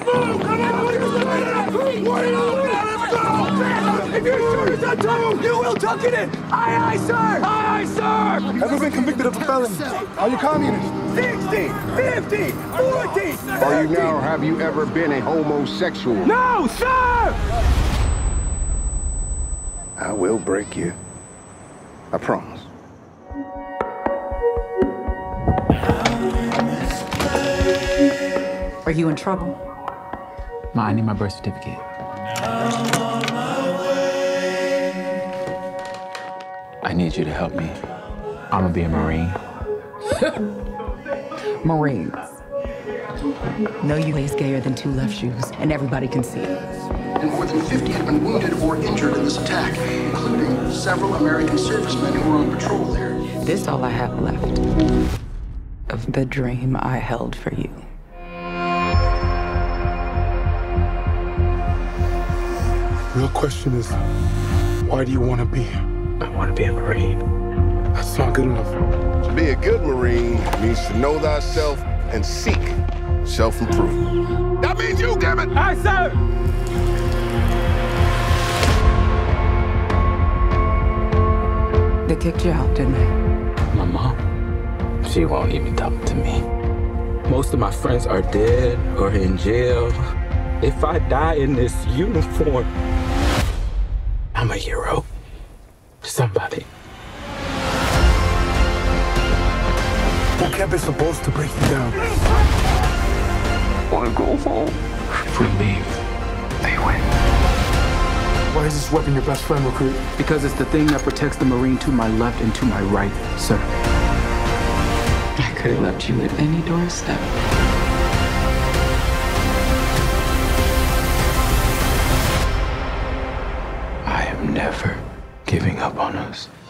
Move! Come on! Let's go! If your shoulders are tucked, you will tuck it in! Aye, aye, sir! Aye, aye, sir! Ever been convicted of a felony? Are you communist? 60, 50, 40! Are you now, or have you ever been a homosexual? No, sir! I will break you. I promise. Are you in trouble? I need my birth certificate. I need you to help me. I'm gonna be a Marine. Marines. No, you lace gayer than two left shoes, and everybody can see it. And more than 50 have been wounded or injured in this attack, including several American servicemen who were on patrol there. This all I have left of the dream I held for you. Real question is, why do you want to be here? I want to be a Marine. That's not good enough. To be a good Marine means to know thyself and seek self-improvement. That means you, damn it! Aye, sir! They kicked you out, didn't they? My mom, she won't even talk to me. Most of my friends are dead or in jail. If I die in this uniform, I'm a hero. Somebody. What camp is supposed to break you down? Want to go home? If we leave, they win. Why is this weapon your best friend, recruit? Because it's the thing that protects the Marine to my left and to my right, sir. I could have left you at any doorstep. I am never giving up on us.